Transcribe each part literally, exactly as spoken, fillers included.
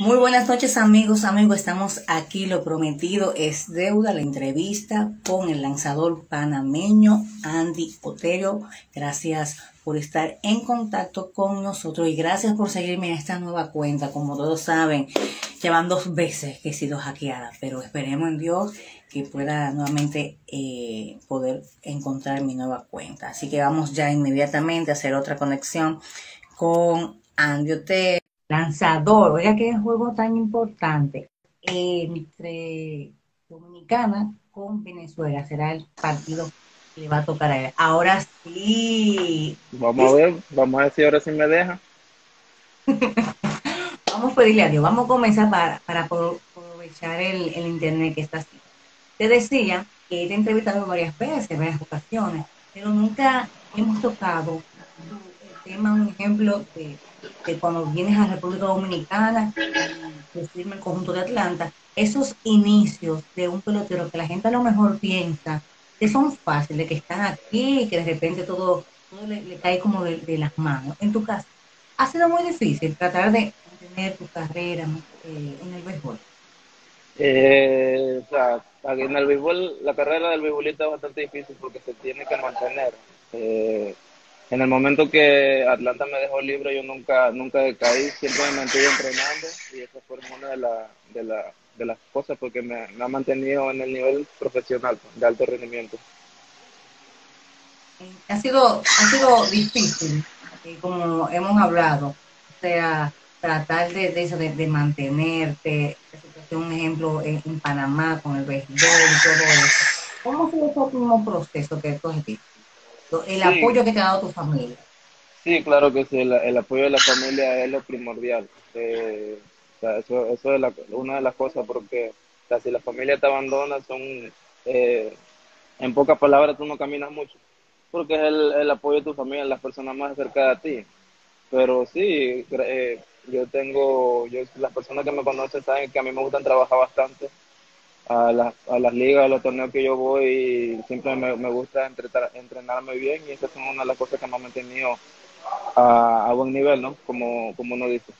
Muy buenas noches amigos, amigos, estamos aquí, lo prometido es deuda, la entrevista con el lanzador panameño Andy Otero. Gracias por estar en contacto con nosotros y gracias por seguirme en esta nueva cuenta. Como todos saben, llevan dos veces que he sido hackeada, pero esperemos en Dios que pueda nuevamente eh, poder encontrar mi nueva cuenta. Así que vamos ya inmediatamente a hacer otra conexión con Andy Otero. Lanzador, oiga qué juego tan importante entre Dominicana con Venezuela, será el partido que le va a tocar a él. Ahora sí, Vamos a ver, vamos a ver si ahora sí me deja. vamos a pedirle a Dios, vamos a comenzar para, para aprovechar el, el internet que está así. Te decía que te he entrevistado varias veces, varias ocasiones, pero nunca hemos tocado el tema, un ejemplo de, de cuando vienes a República Dominicana y te firma el conjunto de Atlanta, esos inicios de un pelotero que la gente a lo mejor piensa que son fáciles, que están aquí y que de repente todo, todo le, le cae como de, de las manos. En tu caso, ha sido muy difícil tratar de mantener tu carrera eh, en el béisbol. Eh, o sea, aquí en el béisbol, la carrera del beisbolista es bastante difícil porque se tiene que mantener. Eh, en el momento que Atlanta me dejó libre, yo nunca, nunca decaí, siempre me mantuve entrenando y esa fue una de, la, de, la, de las cosas porque me, me ha mantenido en el nivel profesional de alto rendimiento. Eh, ha sido, ha sido difícil, eh, como hemos hablado, o sea, tratar de, de eso, de, de mantenerte, la situación, un ejemplo, en, en Panamá con el béisbol y todo eso. ¿Cómo fue ese último proceso que tú has visto? El Sí, apoyo que te ha dado tu familia. sí, claro que sí, el, el apoyo de la familia es lo primordial. Eh, o sea, eso, eso es la- una de las cosas porque o sea, si la familia te abandona, son, eh, en pocas palabras, tú no caminas mucho, porque es el, el apoyo de tu familia, las personas más cerca de ti. Pero sí, cre- eh, yo tengo, yo, las personas que me conocen saben que a mí me gustan trabajar bastante a, las a las ligas, a los torneos que yo voy, siempre me, me gusta entretar- entrenarme bien y esas son una de las cosas que me han mantenido a, a buen nivel, ¿no? Como, como uno dice.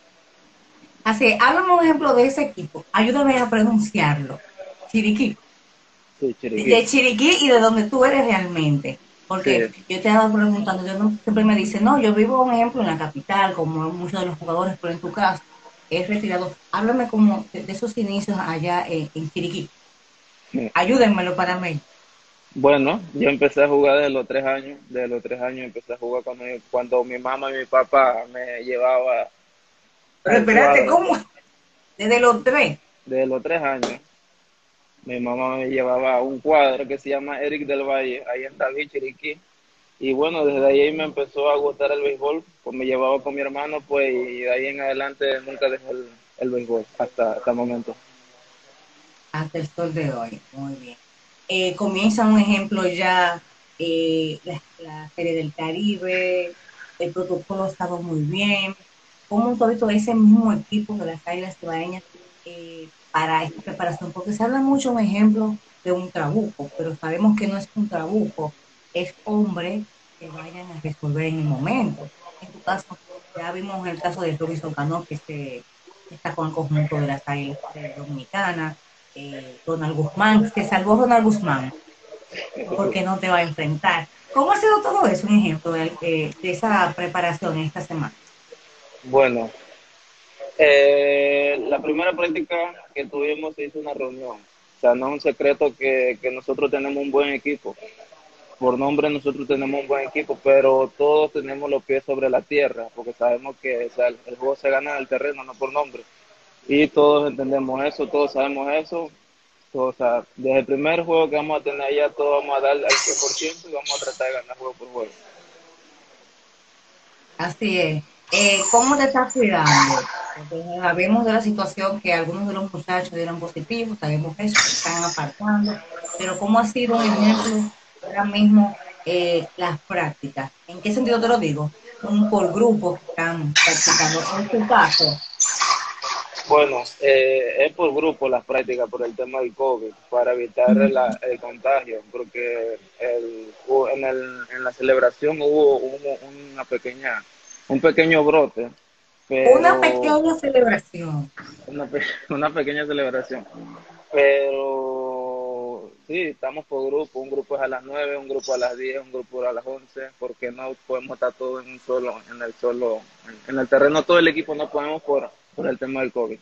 Así, háblame un ejemplo de ese equipo. Ayúdame a pronunciarlo. Chiriquí. Sí, De, Chiriquí. de Chiriquí y de donde tú eres realmente. Porque Sí, yo te estaba preguntando, yo no, siempre me dicen, no, yo vivo, un ejemplo, en la capital, como muchos de los jugadores, pero en tu caso, es retirado. Háblame como de, de esos inicios allá en, en Chiriquí. sí. Ayúdenmelo para mí. Bueno, yo empecé a jugar desde los tres años. Desde los tres años empecé a jugar cuando, mi- cuando mi mamá y mi papá me llevaba Pero al espérate, cuadro. ¿cómo? Desde los tres. Desde los tres años, mi mamá me llevaba a un cuadro que se llama Eric del Valle, ahí en David, Chiriquí. Y bueno, desde ahí me empezó a gustar el béisbol, pues me llevaba con mi hermano, pues, y de ahí en adelante nunca dejé el, el béisbol hasta, hasta el momento. Hasta el sol de hoy. Muy bien. Eh, comienza un ejemplo ya, eh, la, la Serie del Caribe, el protocolo estaba muy bien. ¿Cómo todo esto, ese mismo equipo de las Águilas Ibaeñas eh, para esta preparación? Porque se habla mucho, un ejemplo, de un trabuco, pero sabemos que no es un trabuco, es hombre que vayan a resolver en el momento. En tu caso, ya vimos el caso de Robinson Cano, que se, está con el conjunto de las Águilas eh, Dominicanas, eh, Ronald Guzmán, se salvó Ronald Guzmán, porque no te va a enfrentar. ¿Cómo ha sido todo eso? Un ejemplo de, de, de esa preparación esta semana. Bueno, eh, la primera práctica que tuvimos se hizo una reunión. O sea, no es un secreto que, que nosotros tenemos un buen equipo. Por nombre nosotros tenemos un buen equipo, pero todos tenemos los pies sobre la tierra, porque sabemos que o sea, el, el juego se gana en el terreno, no por nombre. Y todos entendemos eso, todos sabemos eso. O sea, desde el primer juego que vamos a tener allá, todos vamos a dar al cien por ciento y vamos a tratar de ganar juego por juego. Así es. Eh, ¿Cómo te estás cuidando? Porque sabemos de la situación que algunos de los muchachos dieron positivos, sabemos eso, se están apartando, pero ¿cómo ha sido un ejemplo ahora mismo eh, las prácticas? ¿En qué sentido te lo digo? Son por grupos que están practicando. En tu caso, Bueno, eh, es por grupo las prácticas por el tema del COVID, para evitar la- el contagio, porque el, hu- en, el, en la celebración hubo, hubo una pequeña, un pequeño brote Una pero pequeña celebración. una, pe- una pequeña celebración. Pero sí, estamos por grupo, un grupo es a las nueve, un grupo a las diez, un grupo a las once, porque no podemos estar todos en un solo, en el solo, en el terreno, todo el equipo no podemos por, por el tema del COVID.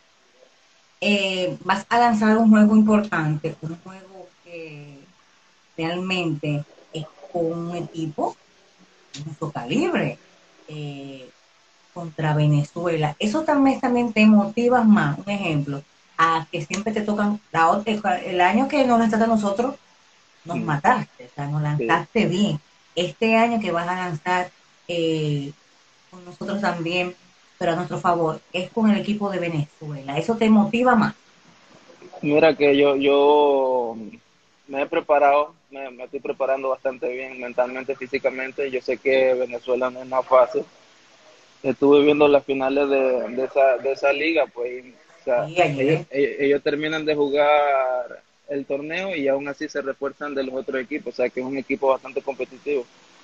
Eh, vas a lanzar un juego importante, un juego que realmente es con un equipo de mucho calibre eh, contra Venezuela. Eso también, también te motiva más, un ejemplo, a que siempre te tocan, la, otra- el año que nos lanzaste a nosotros, nos Mm, mataste, o sea, nos sí. lanzaste bien. Este año que vas a lanzar eh, con nosotros también, pero a nuestro favor, es con el equipo de Venezuela. Eso te motiva más. Mira que yo, yo me he preparado, me, me estoy preparando bastante bien mentalmente, físicamente. Yo sé que Venezuela no es nada fácil. Estuve viendo las finales de, de esa, de esa liga, pues, y, o sea, Sí, ellos, ayer. ellos, ellos terminan de jugar el torneo y aún así se refuerzan de los otros equipos, o sea, que es un equipo bastante competitivo.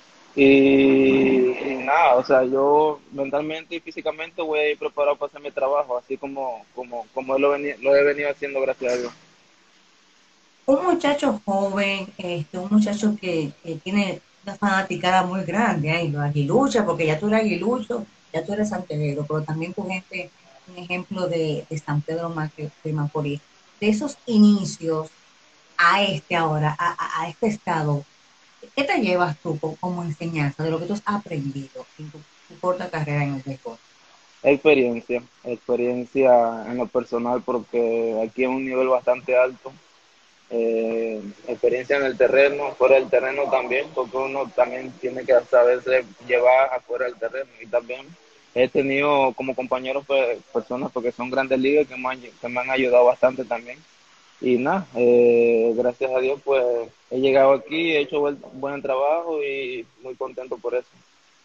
Y, y nada, o sea, yo mentalmente y físicamente voy a ir preparado para hacer mi trabajo, así como, como, como lo, veni- lo he venido haciendo, gracias a Dios. Un muchacho joven, este, un muchacho que, que tiene una fanaticada muy grande, ¿eh? Los aguiluchos, porque ya tú eres aguilucho, ya tú eres santelero, pero también tu gente, un ejemplo de, de San Pedro Maque- de Macorís, de esos inicios a este ahora, a, a, a este estado, ¿qué te llevas tú co- como enseñanza de lo que tú has aprendido en tu, tu corta carrera en el béisbol? Experiencia, experiencia en lo personal, porque aquí es un nivel bastante alto. Eh, experiencia en el terreno, fuera del terreno también, porque uno también tiene que saberse llevar afuera del terreno. Y también he tenido como compañeros pues, personas porque son grandes ligas que me han, que me han ayudado bastante también. Y nada, eh, gracias a Dios pues he llegado aquí, he hecho buen, buen trabajo y muy contento por eso.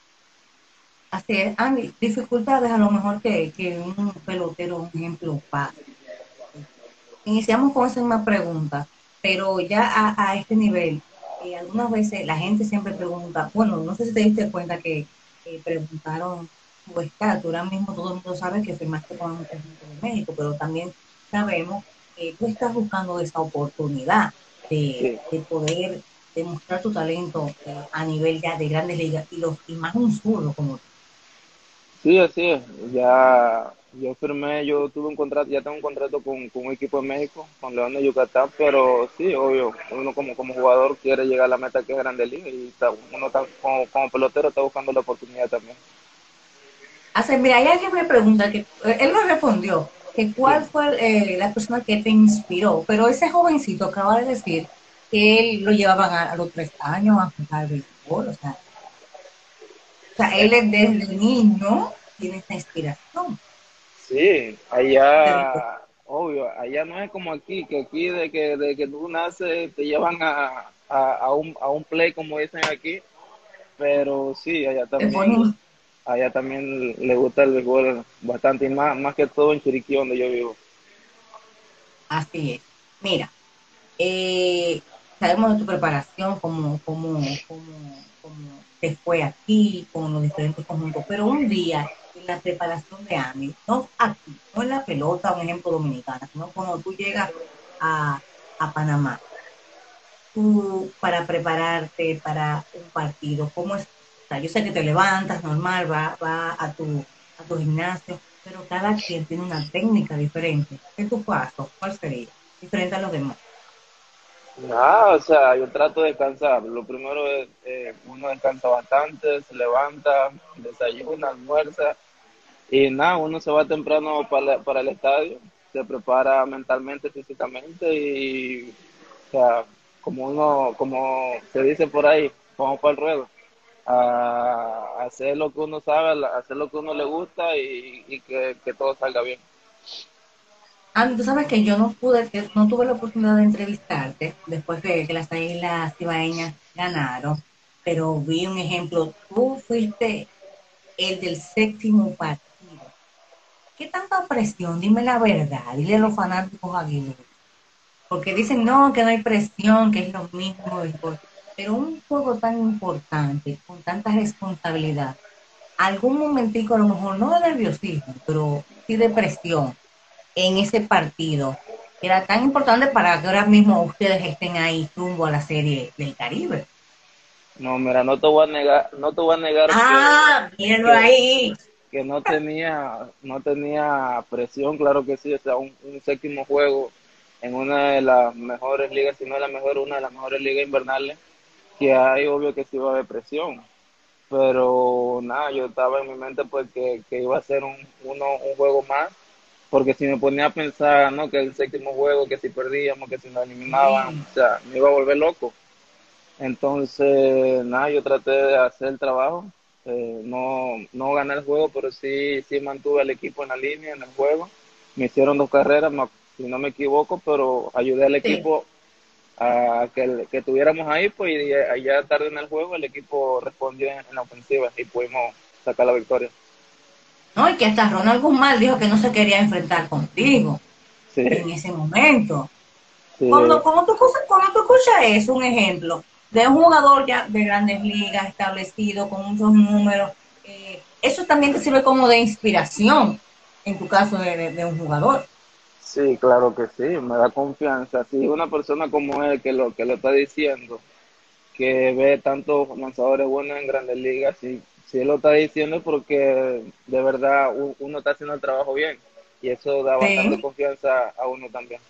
Así es, Andy, dificultades a lo mejor que, que un pelotero, un ejemplo, pasa. Iniciamos con esa misma pregunta, pero ya a, a este nivel, eh, algunas veces la gente siempre pregunta, bueno, no sé si te diste cuenta que eh, preguntaron tu estatura, mismo todo el mundo sabe que firmaste con un conjunto de México, pero también sabemos que tú estás buscando esa oportunidad de, Sí. de poder demostrar tu talento eh, a nivel ya de grandes ligas y, los, y más un zurdo como tú. Sí, así es. Ya yo firmé, yo tuve un contrato, ya tengo un contrato con, con un equipo de México, con León de Yucatán, pero sí, obvio, uno como, como jugador quiere llegar a la meta que es Grande Liga y está- uno está, como, como pelotero está buscando la oportunidad también. Hace, mira, hay alguien me pregunta que eh, él me respondió que Sí. cuál fue eh, la persona que te inspiró, pero ese jovencito acaba de decir que él lo llevaban a, a los tres años a jugar béisbol, o sea, o sea, él es desde niño tiene esta inspiración. Sí, Pero, allá, obvio, allá no es como aquí, que aquí de que, de que tú naces te llevan a, a, a un, a un play, como dicen aquí, pero sí, allá le también, ponen allá también le gusta el béisbol bastante, y más, más que todo en Chiriquí, donde yo vivo. así es. Mira, eh, sabemos de tu preparación, cómo, cómo, cómo, cómo te fue aquí con los diferentes conjuntos, pero un día en la preparación de Andy, no aquí, no en la pelota, un ejemplo dominicana, sino cuando tú llegas a, a Panamá, tú para prepararte para un partido, ¿cómo es? O sea, yo sé que te levantas normal, va, va a tu, a tu gimnasio, pero cada quien tiene una técnica diferente. En tu caso, ¿cuál sería? Diferente a los demás. Nada, o sea, yo trato de descansar. Lo primero es, eh, uno descansa bastante, se levanta, desayuna, almuerza, y nada, uno se va temprano para, para el estadio, se prepara mentalmente, físicamente, y, o sea, como uno, como se dice por ahí, vamos para el ruedo, a hacer lo que uno sabe, a hacer lo que uno le gusta y, y que, que todo salga bien. Ah, tú sabes que yo no pude, que no tuve la oportunidad de entrevistarte después de que las Águilas Cibaeñas ganaron, pero vi un ejemplo. Tú fuiste el del séptimo partido. ¿Qué tanta presión? Dime la verdad, dile a los fanáticos aguiluchos. Porque dicen, no, que no hay presión, que es lo mismo, béisbol. Pero un juego tan importante, con tanta responsabilidad, algún momentico, a lo mejor no de nerviosismo, pero sí de presión en ese partido? Era tan importante para que ahora mismo ustedes estén ahí rumbo a la serie del Caribe. No, mira, no te voy a negar, no te voy a negar que, Ah, míralo que, ahí. que no tenía, no tenía presión, claro que sí, o sea, un, un séptimo juego en una de las mejores ligas, si no la mejor, una de las mejores ligas invernales, que hay, obvio que sí va a haber presión, pero nada, yo estaba en mi mente pues que, que iba a ser un, uno, un juego más, porque si me ponía a pensar, no, que el séptimo juego, que si perdíamos, que si nos eliminaban, Sí, o sea, me iba a volver loco. Entonces, nada, yo traté de hacer el trabajo, eh, no, no gané el juego, pero sí, sí mantuve al equipo en la línea, en el juego. Me hicieron dos carreras, no- si no me equivoco, pero ayudé al sí. equipo a que, que tuviéramos ahí, pues y allá tarde en el juego el equipo respondió en, en la ofensiva y pudimos sacar la victoria. No, y que hasta Ronald Guzmán dijo que no se quería enfrentar contigo Sí, en ese momento. sí, Cuando, cuando, tú, escuchas- cuando tú escuchas eso, un ejemplo de un jugador ya de grandes ligas, establecido, con muchos números, eh, eso también te sirve como de inspiración, en tu caso de, de, de un jugador. sí, claro que sí, me da confianza. Si una persona como él que lo que lo está diciendo, que ve tantos lanzadores buenos en grandes ligas, si, si él lo está diciendo es porque de verdad u- uno está haciendo el trabajo bien y eso da bastante Sí. confianza a uno también.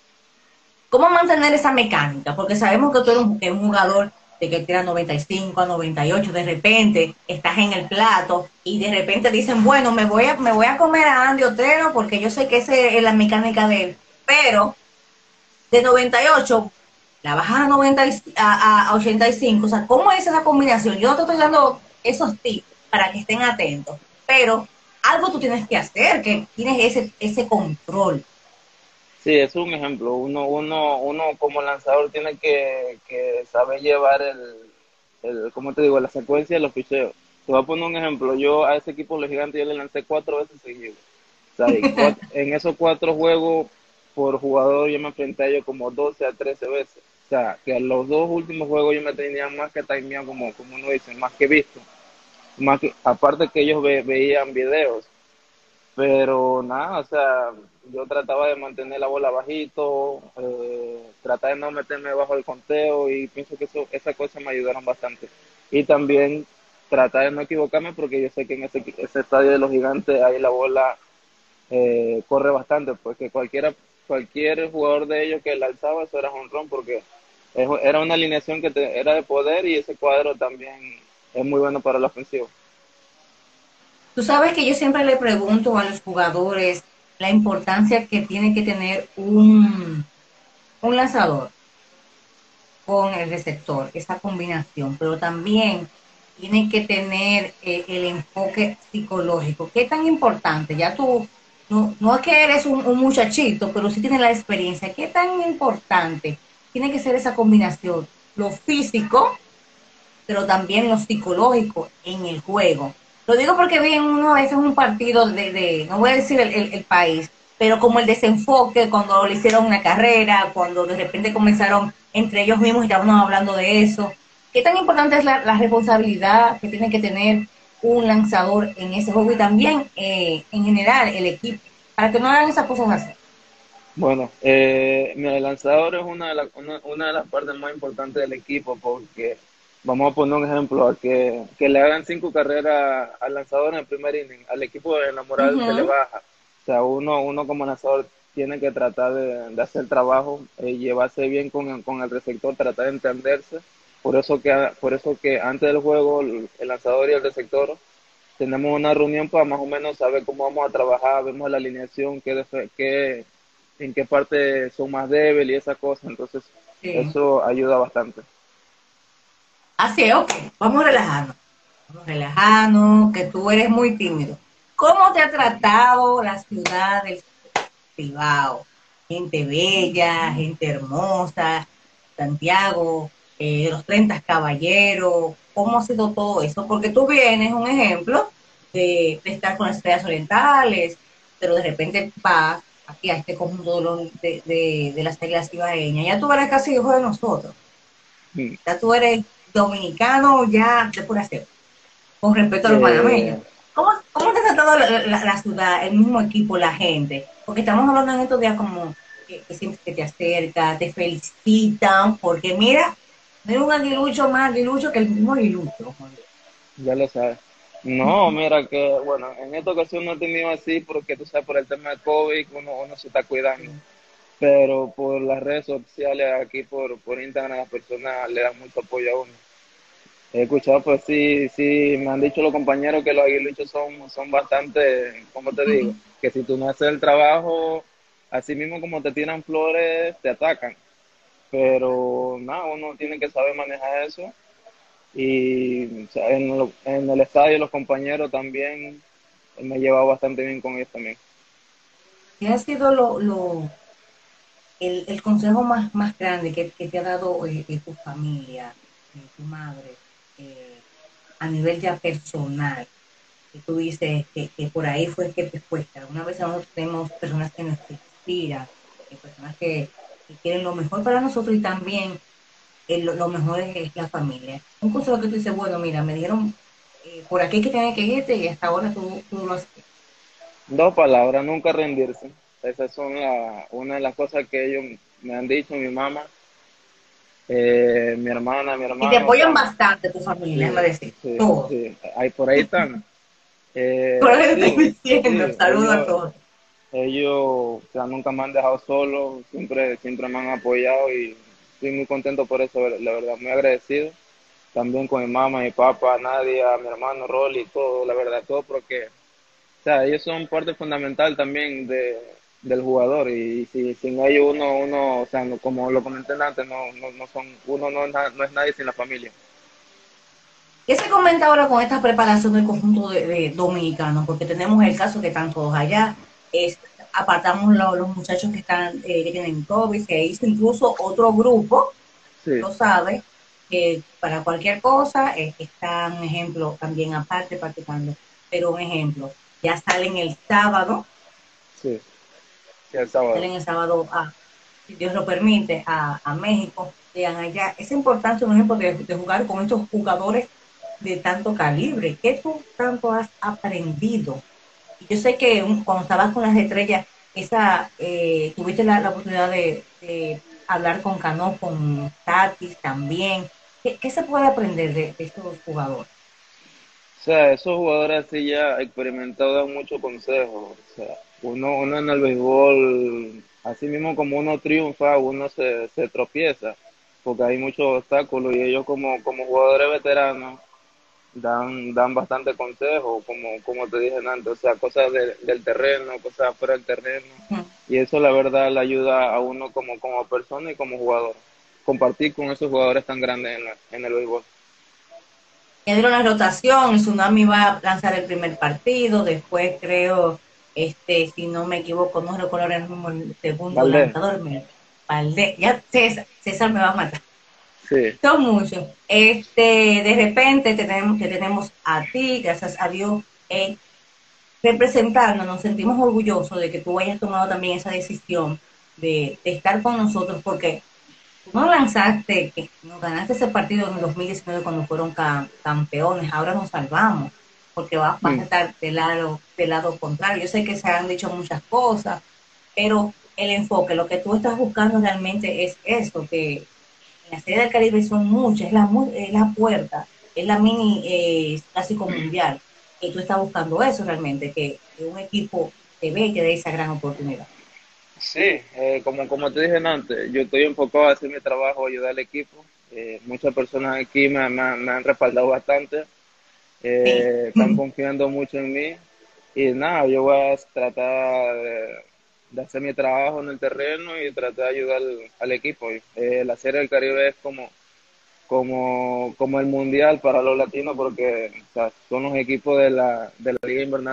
¿Cómo mantener esa mecánica? Porque sabemos que tú eres un, un jugador de que tira noventa y cinco a noventa y ocho, de repente estás en el plato y de repente dicen, bueno, me voy a, me voy a comer a Andy Otero porque yo sé que esa es la mecánica de él, pero de noventa y ocho la bajas a, noventa a, a ochenta y cinco, o sea, ¿cómo es esa combinación? Yo no te estoy dando esos tips para que estén atentos, pero algo tú tienes que hacer, que tienes ese, ese control. Sí, es un ejemplo. Uno, uno, uno como lanzador tiene que, que saber llevar el, el, ¿cómo te digo? La secuencia de los picheos. Te voy a poner un ejemplo. Yo a ese equipo de los gigantes yo le lancé cuatro veces seguidos. O sea, y cuatro- en esos cuatro juegos por jugador yo me enfrenté a ellos como doce a trece veces. O sea, que a los dos últimos juegos yo me tenía más que timeado, como, como uno dice, más que visto. Más que, aparte que ellos ve- veían videos. Pero nada, o sea, yo trataba de mantener la bola bajito, eh, tratar de no meterme bajo el conteo y pienso que eso, esas cosas me ayudaron bastante. Y también tratar de no equivocarme porque yo sé que en ese, ese estadio de los gigantes ahí la bola eh, corre bastante, porque cualquiera, cualquier jugador de ellos que la alzaba, eso era jonrón, porque es- era una alineación que te- era de poder y ese cuadro también es muy bueno para la ofensiva. Tú sabes que yo siempre le pregunto a los jugadores la importancia que tiene que tener un, un lanzador con el receptor, esa combinación, pero también tiene que tener eh, el enfoque psicológico. ¿Qué tan importante? Ya tú, no, no es que eres un, un muchachito, pero sí tienes la experiencia. ¿Qué tan importante tiene que ser esa combinación? Lo físico, pero también lo psicológico en el juego. Lo digo porque vi en uno a veces un partido de, de no voy a decir el, el, el, país, pero como el desenfoque cuando le hicieron una carrera, cuando de repente comenzaron entre ellos mismos y estábamos hablando de eso. ¿Qué tan importante es la, la responsabilidad que tiene que tener un lanzador en ese juego y también eh, en general el equipo para que no hagan esas cosas así? Bueno, eh, mira, el lanzador es una de, la- una, una de las partes más importantes del equipo porque vamos a poner un ejemplo, a que, que le hagan cinco carreras al lanzador en el primer inning, al equipo en la Uh moral se le -huh. baja. O sea, uno, uno como lanzador tiene que tratar de, de hacer el trabajo, eh, llevarse bien con, el- con el receptor, tratar de entenderse. Por eso que, por eso que antes del juego el, el lanzador y el receptor tenemos una reunión para más o menos saber cómo vamos a trabajar, vemos la alineación, qué, defe- qué, en qué parte son más débiles y esas cosas, entonces Sí. eso ayuda bastante. Así es, ok, vamos a relajarnos. Vamos a relajarnos, que tú eres muy tímido. ¿Cómo te ha tratado la ciudad del Cibao? Gente bella, gente hermosa, Santiago, eh, los treinta caballeros. ¿Cómo ha sido todo eso? Porque tú vienes, un ejemplo, de, de estar con las estrellas orientales, pero de repente vas aquí a este conjunto de, los- de, de, de las águilas ibaeñas. Ya tú eres casi hijo de nosotros. Mm. Ya tú eres dominicano ya de pura cepa. con respecto a los panameños. Eh, ¿Cómo, cómo te ha tratado la, la, la ciudad, el mismo equipo, la gente? Porque estamos hablando en estos días como que, que sientes que te acerca, te felicitan, porque mira, no es un aguilucho más aguilucho que el mismo aguilucho. Joder. ya lo sabes. No, mira que, bueno, en esta ocasión no he tenido así porque tú sabes, por el tema de COVID, uno, uno se está cuidando. Pero por las redes sociales, aquí por, por Instagram, las personas le dan mucho apoyo a uno. He escuchado, pues sí, sí, me han dicho los compañeros que los aguiluchos son, son bastante, ¿cómo te digo? Que si tú no haces el trabajo, así mismo como te tiran flores, te atacan. Pero nada, uno tiene que saber manejar eso. Y o sea, en, lo- en el estadio los compañeros también me he llevado bastante bien con ellos también. ¿Qué ha sido lo, lo, el, el consejo más, más grande que, que te ha dado eh, eh, tu familia, eh, tu madre, eh, a nivel ya personal? Que tú dices que, que por ahí fue que te fuiste. Alguna vez nosotros tenemos personas que nos inspiran, eh, personas que, que quieren lo mejor para nosotros y también eh, lo, lo mejor es, es, la familia. Un consejo que tú dices, bueno, mira, me dijeron eh, por aquí que tenía que irte y hasta ahora tú, tú lo has hecho. Dos palabras, nunca rendirse. Esas son la, una de las cosas que ellos me han dicho, mi mamá, eh, mi hermana, mi Y te hermano, o apoyan sea, bastante tu familia, sí, déjame decir, sí, todos. sí, ahí por ahí están. Por lo Eh, que te estoy sí, diciendo, sí, saludo a ellos, todos. ellos, o sea, nunca me han dejado solo, siempre, siempre me han apoyado y estoy muy contento por eso, la verdad, muy agradecido. También con mi mamá, mi papá, Nadia, mi hermano Rolly, todo, la verdad, todo porque, o sea, ellos son parte fundamental también de, del jugador y si sin ellos uno, uno, o sea, no- como lo comenté antes, no, no, no son, uno no es, na- no es nadie sin la familia. ¿Qué se comenta ahora con esta preparación del conjunto de, de dominicanos? Porque tenemos el caso que están todos allá, es, apartamos lo, los muchachos que están eh, que tienen COVID, se hizo incluso otro grupo, Sí, lo sabe, que para cualquier cosa eh, están, ejemplo, también aparte practicando. Pero un ejemplo, ya salen el sábado, sí, sí, el sábado. salen el sábado a, si Dios lo permite, a, a México, llegan allá. Es importante, un ejemplo, de, de jugar con estos jugadores de tanto calibre. ¿Qué tú tanto has aprendido? Y yo sé que un, cuando estabas con las estrellas, esa, eh, tuviste la, la oportunidad de, de, hablar con Cano, con Tatis también. ¿Qué, qué se puede aprender de, de estos jugadores? O sea, esos jugadores así ya experimentados dan mucho consejo. O sea, uno, uno en el béisbol, así mismo como uno triunfa, uno se, se tropieza, porque hay muchos obstáculos y ellos como, como jugadores veteranos dan, dan bastante consejo, como, como te dije antes, o sea, cosas de- del terreno, cosas fuera del terreno. Y eso la verdad le ayuda a uno como, como persona y como jugador. Compartir con esos jugadores tan grandes en, la- en el béisbol. Ya dieron la rotación, el Tsunami va a lanzar el primer partido, después creo, este, si no me equivoco, no recuerdo ahora mismo el segundo Valdés, lanzador, me, Valdés, ya César, César me va a matar. sí, Son muchos. Este, de repente tenemos, que tenemos a ti, gracias a Dios, eh, representando, nos sentimos orgullosos de que tú hayas tomado también esa decisión de, de estar con nosotros, porque tú no lanzaste, que nos ganaste ese partido en el dos mil diecinueve cuando fueron ca campeones, ahora nos salvamos, porque vas, vas a mm, estar del lado, del lado contrario. Yo sé que se han dicho muchas cosas, pero el enfoque, lo que tú estás buscando realmente es eso, que en la Serie del Caribe son muchas, es la, es la puerta, es la mini eh, clásico mundial, y tú estás buscando eso realmente, que, que un equipo te ve y te dé esa gran oportunidad. sí, eh, como, como te dije antes, yo estoy enfocado a hacer mi trabajo, ayudar al equipo. Eh, muchas personas aquí me, me, me han respaldado bastante, Sí. eh, están confiando mucho en mí y nada, yo voy a tratar de, de hacer mi trabajo en el terreno y tratar de ayudar al, al equipo. Eh, la Serie del Caribe es como, como, como el mundial para los latinos porque o sea, son los equipos de la, de la Liga Invernal.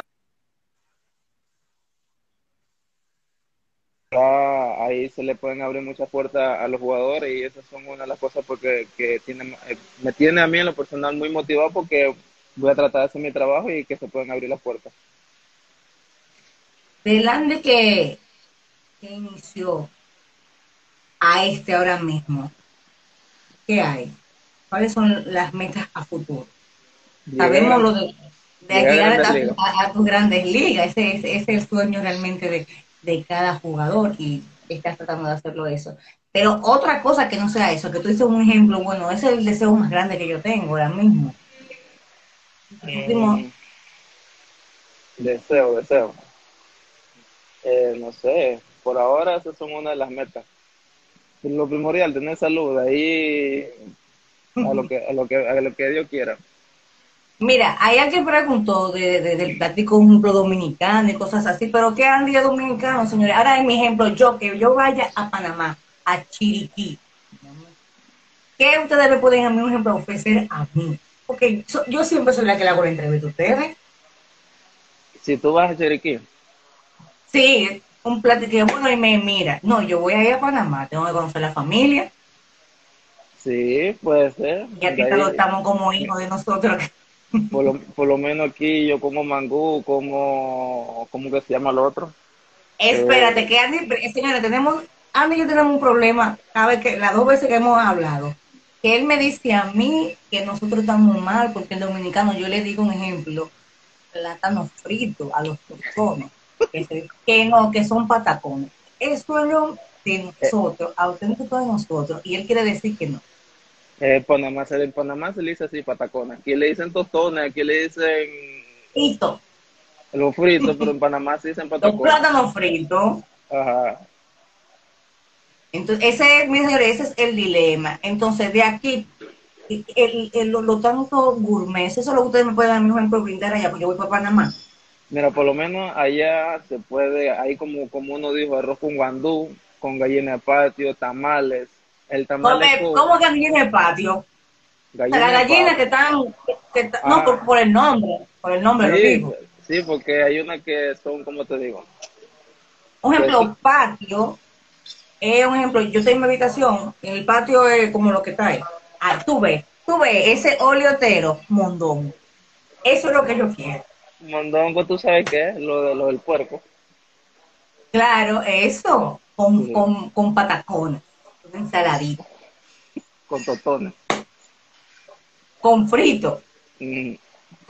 Ya ahí se le pueden abrir muchas puertas a los jugadores y esas son una de las cosas porque que tiene, eh, me tiene a mí en lo personal muy motivado porque voy a tratar de hacer mi trabajo y que se pueden abrir las puertas. Delante que, que inició a este ahora mismo, ¿qué hay? ¿Cuáles son las metas a futuro? Llegué a Sabemos lo gran, de, de llegué a llegar Grandes a, Ligas. a- a tus grandes ligas, ese, ese- ese es el sueño realmente de, de cada jugador y estás tratando de hacerlo eso. Pero otra cosa que no sea eso, que tú dices un ejemplo, bueno, ese es el deseo más grande que yo tengo ahora mismo. Los últimos, Mm, deseo, deseo. Eh, no sé, por ahora esas son una de las metas. Lo primordial, tener salud, ahí a lo que, a lo que, a lo que Dios quiera. mira, hay alguien preguntó de, de- del táctico ejemplo dominicano y cosas así, pero ¿qué han dicho dominicano, señores? Ahora en mi ejemplo, yo que yo vaya a Panamá, a Chiriquí, ¿qué ustedes me pueden a mí, un ejemplo, ofrecer a mí? Porque so- yo siempre soy la que le hago la entrevista a ustedes. Si tú vas a Chiriquí, Sí, un platillo bueno y me mira. No, yo voy a ir a Panamá, tengo que conocer la familia, sí, puede ser. ya De que lo ahí, estamos como hijos de nosotros. por lo, por lo menos aquí yo como mangú, como, ¿cómo que se llama el otro? Espérate, Eh, que Andy, señores, tenemos, Andy y yo tenemos un problema, cada vez que, las dos veces que hemos hablado, que él me dice a mí que nosotros estamos mal, porque el dominicano, yo le digo un ejemplo, plátano frito a los tostones, que, se, que no, que son patacones. Eso es lo de eh, nosotros, auténtico de nosotros, y él quiere decir que no. eh, Panamá, se, en Panamá se le dice así, patacones. Aquí le dicen tostones, aquí le dicen Listo, los fritos, pero en Panamá se dicen los patacones. plátanos fritos. Ajá. Entonces, ese, es, mi señores, ese es el dilema. Entonces, de aquí, el, el, lo, lo tanto gourmet, eso es lo que ustedes me pueden dar, por ejemplo, brindar allá, porque yo voy para Panamá. Mira, por lo menos allá se puede, ahí como, como uno dijo, arroz con guandú, con gallina de patio, tamales. El tamal es Porque, con ¿cómo que aquí en el patio? O sea, las gallina de gallinas que patio. están, que, que, no, por, Ajá. por el nombre, por el nombre lo Sí, digo. sí, porque hay unas que son, como te digo, Un que sí. ejemplo, patio, es un ejemplo, yo estoy en mi habitación, en el patio es como lo que está ahí. Ah, tú ves, tú ves ese oleotero, mondón. Eso es lo que yo quiero. Mondongo, ¿tú sabes qué es? Lo, de, lo del puerco. Claro, eso, con, Sí, con, con patacones, una ensaladita, con totones. con frito. Mm,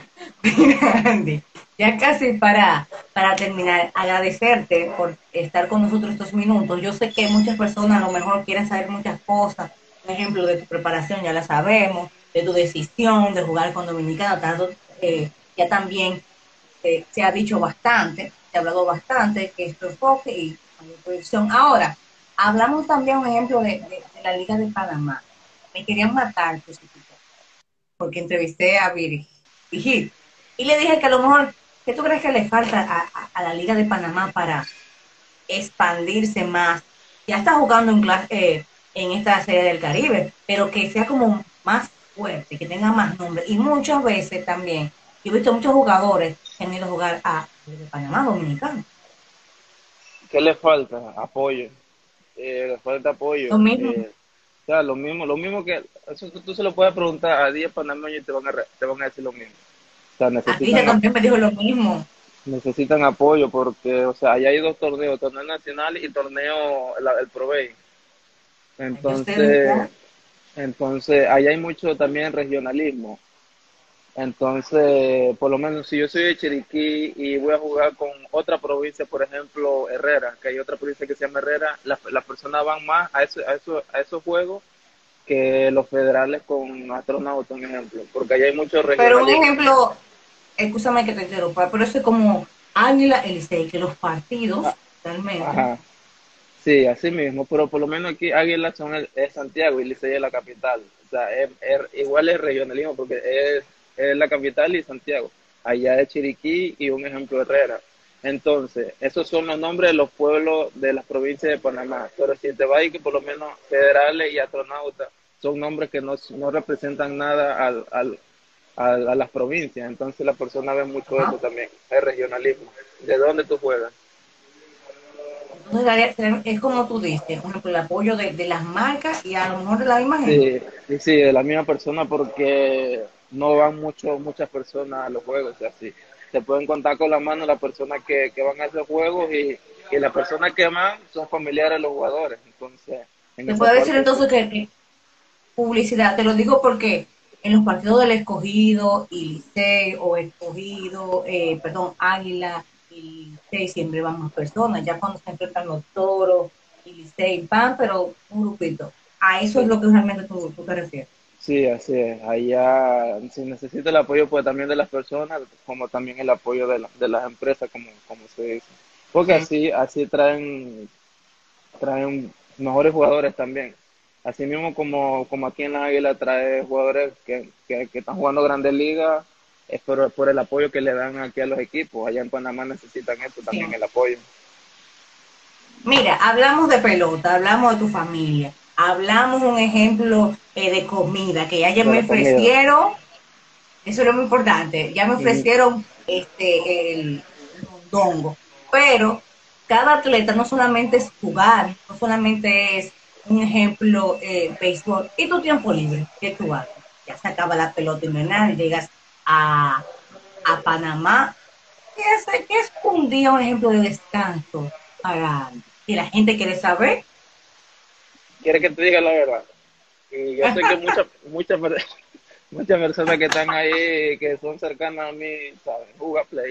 Andy, ya casi para, para terminar, agradecerte por estar con nosotros estos minutos. Yo sé que muchas personas a lo mejor quieren saber muchas cosas, por ejemplo, de tu preparación, ya la sabemos, de tu decisión de jugar con Dominicana, tanto, eh, ya también eh, se ha dicho bastante, se ha hablado bastante, que es tu enfoque y mayor proyección. Ahora, hablamos también, un ejemplo, de, de, de la Liga de Panamá. Me querían matar, pues, porque entrevisté a Virgil y le dije que a lo mejor, ¿qué tú crees que le falta a, a, a la Liga de Panamá para expandirse más? Ya está jugando en, clase, eh, en esta serie del Caribe, pero que sea como más fuerte, que tenga más nombre. Y muchas veces también, yo he visto muchos jugadores que han ido a jugar a de Panamá Dominicano. ¿Qué le falta? Apoyo. Eh, le falta Lo apoyo. mismo, Eh, o sea, lo mismo, lo mismo que eso tú, tú se lo puedes preguntar a diez panameños y te van a, re- te van a decir lo mismo. O sea, a ti ya necesitan, ap- también me dijo lo mismo. necesitan apoyo porque, o sea, allá hay dos torneos, torneo nacional y torneo, la- el Provey. Yo sé, ¿verdad? Entonces, entonces, allá hay mucho también regionalismo. Entonces, por lo menos si yo soy de Chiriquí y voy a jugar con otra provincia, por ejemplo, Herrera, que hay otra provincia que se llama Herrera, las las personas van más a, eso, a, eso, a esos juegos que los federales con astronautas, un ejemplo, porque allá hay mucho Pero un regionalismo. ejemplo, escúchame que te interrumpa, pero eso es como Águila Elisei, que los partidos Ah, realmente. ajá, sí, así mismo, pero por lo menos aquí Águilas son el, es Santiago y Licey es la capital. O sea, es, es, igual es regionalismo porque es, es la capital y Santiago. Allá es Chiriquí y un ejemplo Herrera. Entonces, esos son los nombres de los pueblos de las provincias de Panamá. Pero si te vas a ir que por lo menos federales y astronautas son nombres que no, no representan nada al, al, al, a las provincias. Entonces la persona ve mucho eso Ajá. también, el regionalismo. ¿De dónde tú juegas? Entonces, es como tú dices, por ejemplo, el apoyo de, de, las marcas y a lo mejor de la misma gente. Sí, sí, sí, de la misma persona porque no van mucho, muchas personas a los juegos, o sea, sí. Se pueden contar con la mano las personas que, que van a esos juegos y, y las personas que van son familiares de los jugadores, entonces en Se esa puede decir parte sí. entonces que, que publicidad, te lo digo porque en los partidos del Escogido y Licey, o Escogido, eh, perdón, Águila y Licey, siempre van más personas. Ya cuando se enfrentan los Toros y Licey van, pero un grupito. A eso es Sí, lo que realmente tú, tú te refieres. sí, así es. Allá se necesita el apoyo pues también de las personas, como también el apoyo de, la- de las empresas, como, como se dice. Porque Mm. así, así traen, traen mejores jugadores también. Así mismo como, como aquí en la Águila trae jugadores que, que, que están jugando grandes ligas, es por, por el apoyo que le dan aquí a los equipos. Allá en Panamá necesitan eso también, Sí. el apoyo. Mira, hablamos de pelota, hablamos de tu familia, hablamos un ejemplo eh, de comida, que ya, ya De me la comida. ofrecieron, eso es lo muy importante, ya me Ujú. ofrecieron este el, el mondongo, pero cada atleta no solamente es jugar, no solamente es un ejemplo eh, béisbol, y tu tiempo libre, ¿qué tú haces? Ya se acaba la pelota invernal, llegas a, a Panamá, ¿qué es, qué es un día, un ejemplo de descanso para que la gente quiere saber? Quiere que te diga la verdad. Y yo sé que muchas muchas per- muchas personas que están ahí, que son cercanas a mí, saben, jugar Play.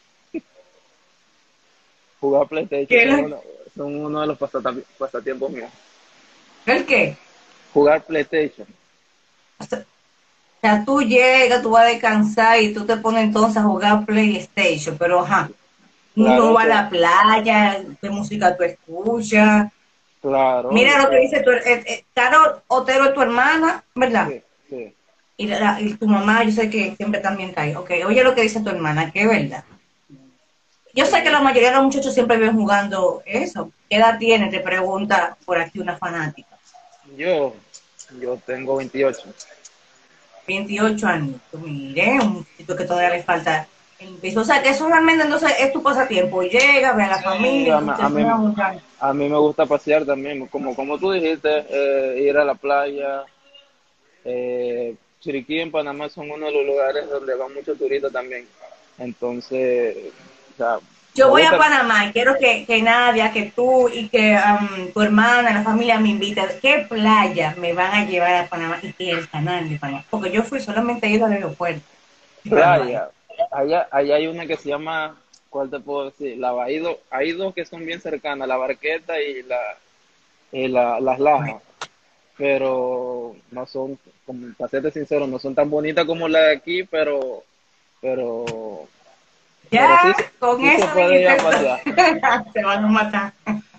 Jugar PlayStation ¿Qué son es uno, son uno de los pasatiem- pasatiempos míos. el qué? Jugar PlayStation. O sea, o sea, tú llegas, tú vas a descansar y tú te pones entonces a jugar PlayStation, pero ajá, Claro, no va a eso, la playa, qué música tú escuchas. claro, Mira lo que eh, dice tu, eh, eh, Caro Otero es tu hermana, ¿verdad? sí, sí. Y, la- y tu mamá, yo sé que siempre también está ahí. Ok, oye lo que dice tu hermana, que es verdad. Yo sé que Sí. la mayoría de los muchachos siempre viven jugando eso. ¿Qué edad tiene? Te pregunta por aquí una fanática. Yo, yo tengo veintiocho. Veintiocho años. Mire, un muchachito que todavía le falta el piso. O sea, que eso realmente entonces es tu pasatiempo. Llega, ve a la Sí, familia a, y mí, tú te a pones a mí jugar. a mí me gusta pasear también, como, como tú dijiste, eh, ir a la playa. Eh, Chiriquí en Panamá son uno de los lugares donde van muchos turistas también. Entonces, o sea, Yo me voy a gusta. Panamá y quiero que, que Nadia, que tú y que um, tu hermana, la familia me inviten. ¿Qué playa me van a llevar a Panamá y qué es el canal de Panamá? Porque yo fui solamente he ido al aeropuerto y nada más. Playa. Allá, allá hay una que se llama, ¿cuál te puedo decir? La Baído. Hay dos que son bien cercanas, la Barqueta y la, y la Las Lajas, pero no son, como para serte sincero, no son tan bonitas como la de aquí, pero, pero, pero sí, Ya, con sí se eso puede ir dijiste a todo. pasear. Se van a matar.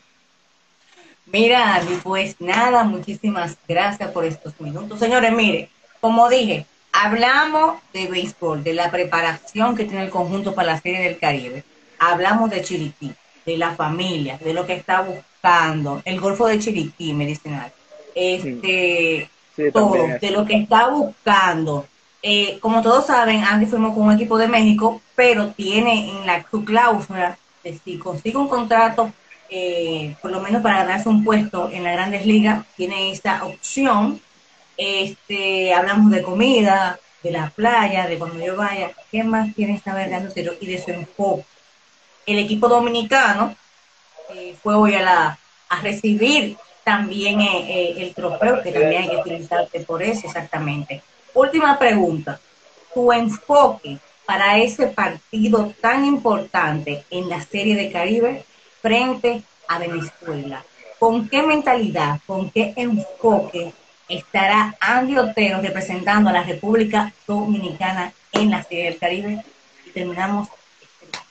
Mira, Andy, pues nada, muchísimas gracias por estos minutos. Señores, mire, como dije, hablamos de béisbol, de la preparación que tiene el conjunto para la Serie del Caribe. Hablamos de Chiriquí, de la familia, de lo que está buscando, el Golfo de Chiriquí medicinal. Este, Sí, también todo, de eso. lo que está buscando. Eh, como todos saben, Andy fuimos con un equipo de México, pero tiene en la su cláusula de si consigue un contrato eh, por lo menos para ganarse un puesto en las grandes ligas, tiene esta opción. Este, hablamos de comida, de la playa, de cuando yo vaya, ¿qué más tiene esta vergando y de su enfoque? El equipo dominicano eh, fue hoy a, la, a recibir también eh, eh, el La trofeo, que también hay que presidenta. utilizarte por eso, exactamente. Última pregunta, tu enfoque para ese partido tan importante en la Serie de Caribe frente a Venezuela. ¿Con qué mentalidad, con qué enfoque estará Andy Otero representando a la República Dominicana en la Serie del Caribe? Y terminamos este live.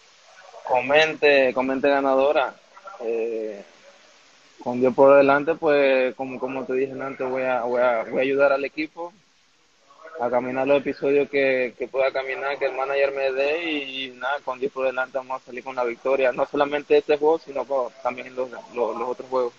Comente, comente ganadora. Eh, con Dios por delante, pues como, como te dije antes, voy a, voy, a, voy a ayudar al equipo a caminar los episodios que, que pueda caminar, que el manager me dé y, y nada, con Dios por delante vamos a salir con la victoria. No solamente este juego, sino con, también los, los, los otros juegos.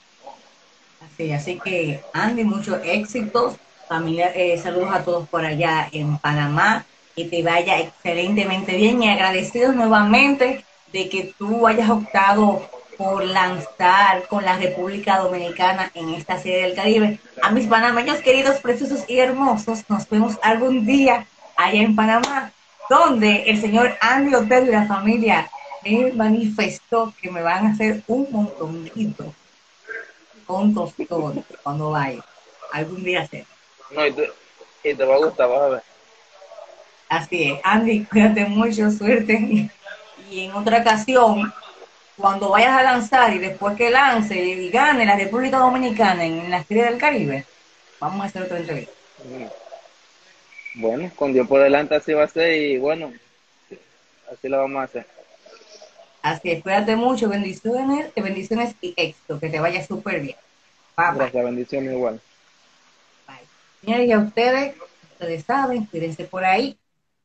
Así, así que Andy, muchos éxitos, familia, eh, saludos a todos por allá en Panamá, que te vaya excelentemente bien y agradecidos nuevamente de que tú hayas optado por lanzar con la República Dominicana en esta serie del Caribe. A mis panameños queridos, preciosos y hermosos, nos vemos algún día allá en Panamá, donde el señor Andy Otero y la familia me manifestó que me van a hacer un montonito con tostones cuando vaya. Algún día será. No, y, tú, y te va a gustar, vas a ver. Así es, Andy, cuídate mucho, suerte. Y en otra ocasión, cuando vayas a lanzar y después que lance y gane la República Dominicana en la Serie del Caribe, vamos a hacer otra entrevista. Bueno, con Dios por delante así va a ser y bueno, así lo vamos a hacer. Así es, cuídate mucho, bendiciones, bendiciones y éxito, que te vaya súper bien. Bye bye. Gracias, bendiciones igual. Bye. Señores, y a ustedes, ustedes saben, cuídense por ahí.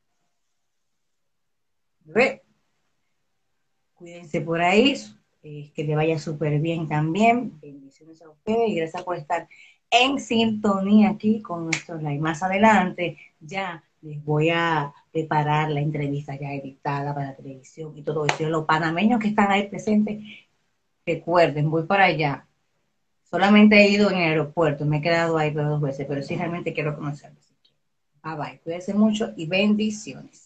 ¿Ve? Cuídense por ahí, eh, que te vaya súper bien también. Bendiciones a ustedes y gracias por estar en sintonía aquí con nuestro live. Más adelante ya les voy a preparar la entrevista ya editada para la televisión y todo eso. Y los panameños que están ahí presentes, recuerden, voy para allá. Solamente he ido en el aeropuerto, me he quedado ahí por dos veces, pero sí realmente quiero conocerlos. Bye bye, cuídense mucho y bendiciones.